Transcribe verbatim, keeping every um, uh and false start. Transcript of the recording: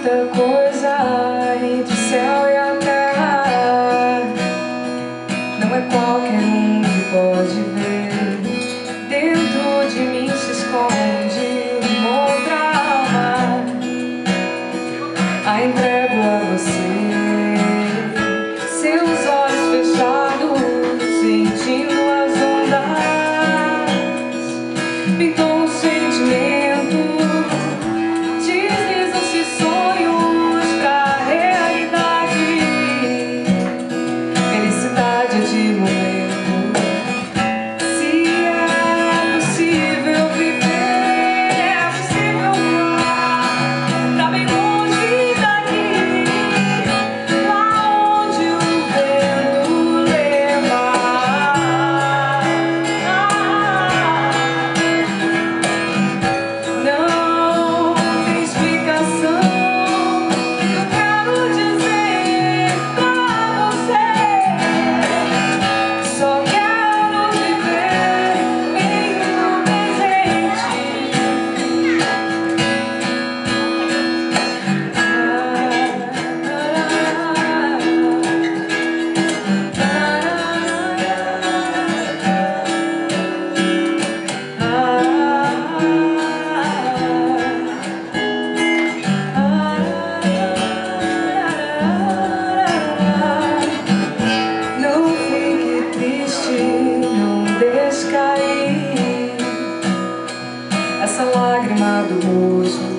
muita coisa entre o céu e a terra. Não é qualquer um que pode ver. Dentro de mim se esconde uma outra alma. A entrego a você. Seus olhos fechados, sentindo as ondas, pintou um sentimento. Deslizam-se sonhos pra realidade. Felicidade é de momento. Se é possível viver, é possível voar pra bem longe daqui, lá onde o vento levar. Não tem explicação que eu quero dizer pra você. Só quero viver bem no presente. Não fique triste, não deixe cair essa lágrima do rosto.